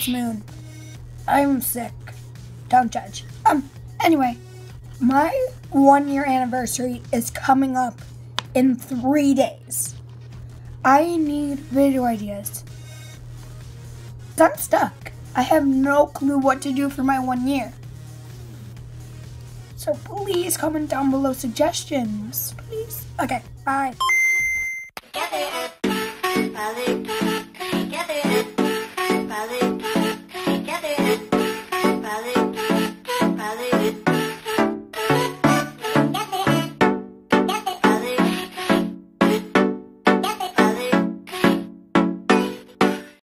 its moon. I'm sick. Don't judge. Anyway, my 1-year anniversary is coming up in 3 days. I need video ideas. I'm stuck. I have no clue what to do for my 1 year. So please comment down below suggestions. Please. Okay, bye.